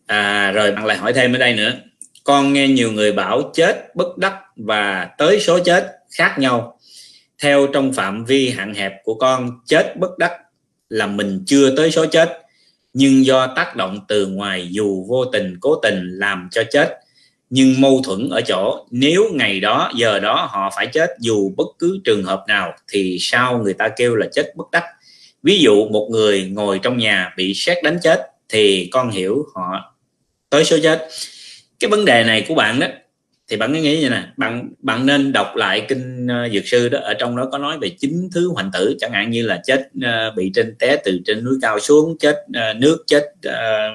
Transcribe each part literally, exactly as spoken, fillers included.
À, rồi bạn lại hỏi thêm ở đây nữa. Con nghe nhiều người bảo chết bất đắc và tới số chết khác nhau. Theo trong phạm vi hạn hẹp của con, chết bất đắc là mình chưa tới số chết, nhưng do tác động từ ngoài dù vô tình cố tình làm cho chết. Nhưng mâu thuẫn ở chỗ nếu ngày đó giờ đó họ phải chết dù bất cứ trường hợp nào thì sao người ta kêu là chết bất đắc? Ví dụ một người ngồi trong nhà bị sét đánh chết thì con hiểu họ tới số chết. Cái vấn đề này của bạn đó thì bạn cứ nghĩ như nè, bạn bạn nên đọc lại kinh uh, Dược Sư đó, ở trong đó có nói về chín thứ hoành tử, chẳng hạn như là chết uh, bị trên té từ trên núi cao xuống, chết uh, nước, chết uh,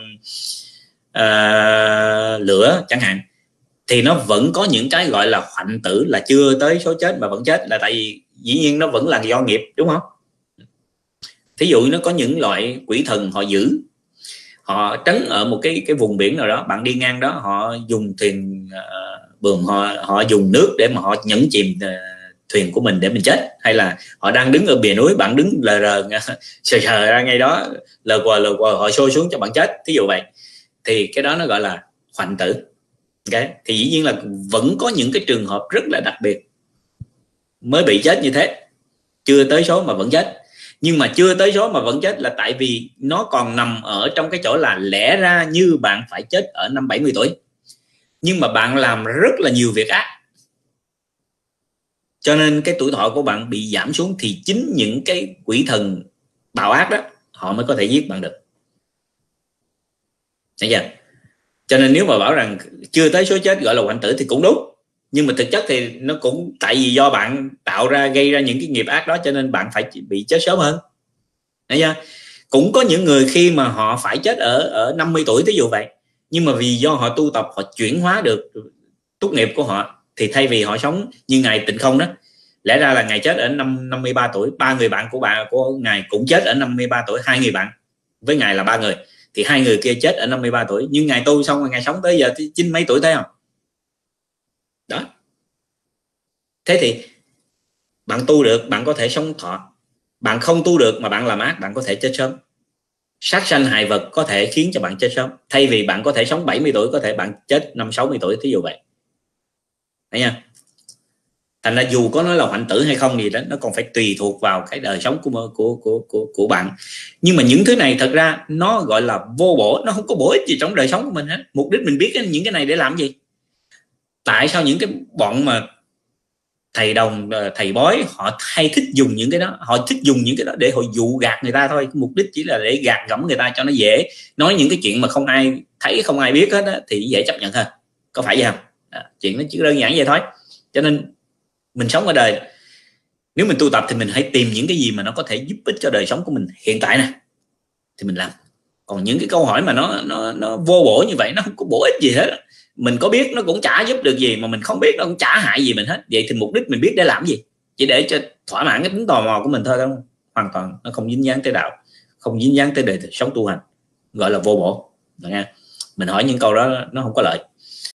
uh, lửa chẳng hạn, thì nó vẫn có những cái gọi là hoành tử, là chưa tới số chết mà vẫn chết, là tại vì dĩ nhiên nó vẫn là do nghiệp, đúng không? Thí dụ nó có những loại quỷ thần họ giữ, họ trấn ở một cái cái vùng biển nào đó, bạn đi ngang đó họ dùng thuyền uh, buồm, họ họ dùng nước để mà họ nhấn chìm uh, thuyền của mình để mình chết, hay là họ đang đứng ở bìa núi, bạn đứng lờ rờ sờ sờ ra ngay đó, lờ quờ lờ quờ họ xôi xuống cho bạn chết, thí dụ vậy, thì cái đó nó gọi là hoành tử. Okay. Thì dĩ nhiên là vẫn có những cái trường hợp rất là đặc biệt mới bị chết như thế, chưa tới số mà vẫn chết. Nhưng mà chưa tới số mà vẫn chết là tại vì nó còn nằm ở trong cái chỗ là lẽ ra như bạn phải chết ở năm bảy mươi tuổi, nhưng mà bạn làm rất là nhiều việc ác, cho nên cái tuổi thọ của bạn bị giảm xuống, thì chính những cái quỷ thần bạo ác đó họ mới có thể giết bạn được. Thấy chưa? Cho nên nếu mà bảo rằng chưa tới số chết gọi là hoành tử thì cũng đúng, nhưng mà thực chất thì nó cũng tại vì do bạn tạo ra, gây ra những cái nghiệp ác đó, cho nên bạn phải bị chết sớm hơn. Thấy chưa? Cũng có những người khi mà họ phải chết ở ở năm mươi tuổi, ví dụ vậy, nhưng mà vì do họ tu tập, họ chuyển hóa được túc nghiệp của họ, thì thay vì họ sống như ngài Tịnh Không đó, lẽ ra là ngài chết ở năm năm mươi ba tuổi, ba người bạn của bạn của ngài cũng chết ở năm mươi ba tuổi, hai người bạn với ngài là ba người, thì hai người kia chết ở năm mươi ba tuổi, nhưng ngài tu xong rồi ngài sống tới giờ chín mấy tuổi, thấy không? Đó. Thế thì bạn tu được, bạn có thể sống thọ. Bạn không tu được mà bạn làm ác, bạn có thể chết sớm. Sát sanh hại vật có thể khiến cho bạn chết sớm. Thay vì bạn có thể sống bảy mươi tuổi, có thể bạn chết năm sáu mươi tuổi, thí dụ vậy. Thấy nha? Thành ra dù có nói là hoành tử hay không gì đó, nó còn phải tùy thuộc vào cái đời sống của của của của, của bạn. Nhưng mà những thứ này thật ra nó gọi là vô bổ, nó không có bổ ích gì trong đời sống của mình hết. Mục đích mình biết những cái này để làm gì? Tại sao những cái bọn mà thầy đồng, thầy bói họ hay thích dùng những cái đó, họ thích dùng những cái đó để họ dụ gạt người ta thôi. Mục đích chỉ là để gạt gẫm người ta cho nó dễ nói những cái chuyện mà không ai thấy, không ai biết hết á, thì dễ chấp nhận hơn. Có phải vậy không? À, chuyện nó chỉ đơn giản vậy thôi. Cho nên mình sống ở đời, nếu mình tu tập thì mình hãy tìm những cái gì mà nó có thể giúp ích cho đời sống của mình hiện tại nè, thì mình làm. Còn những cái câu hỏi mà nó nó nó vô bổ như vậy, nó không có bổ ích gì hết, mình có biết nó cũng chả giúp được gì, mà mình không biết nó cũng chả hại gì mình hết. Vậy thì mục đích mình biết để làm gì? Chỉ để cho thỏa mãn cái tính tò mò của mình thôi, không? Hoàn toàn nó không dính dáng tới đạo, không dính dáng tới đời sống tu hành, gọi là vô bổ. Được nha. Mình hỏi những câu đó nó không có lợi.